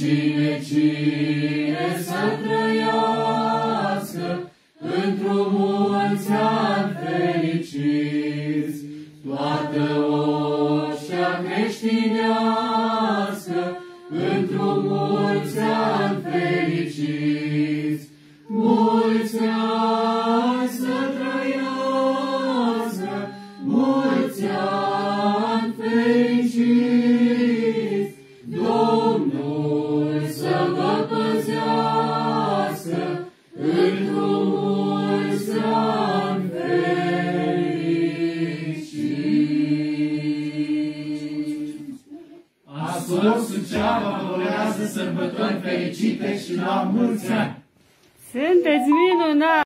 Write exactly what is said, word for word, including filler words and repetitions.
cine, cine să trăiască într-o mulți ani fericiți, toată oștea creștinească într-o mulți ani fericiți, mulți ani să trăiască, mulți ani fericiți, Domnul să vă păzească într-o mulți ani fericiți. Ascult Suceava vorează sărbători fericite și la mulți ani! Sunteți minunați!